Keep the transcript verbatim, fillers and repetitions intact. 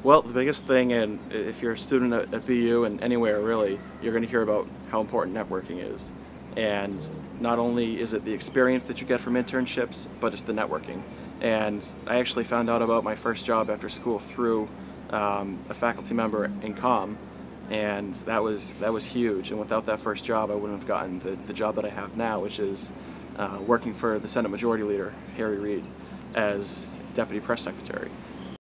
Well, the biggest thing, and if you're a student at, at B U and anywhere really, you're going to hear about how important networking is. And not only is it the experience that you get from internships, but it's the networking. And I actually found out about my first job after school through um, a faculty member in COM, and that was that was huge. And without that first job, I wouldn't have gotten the, the job that I have now, which is uh, working for the Senate Majority Leader, Harry Reid, as Deputy Press Secretary.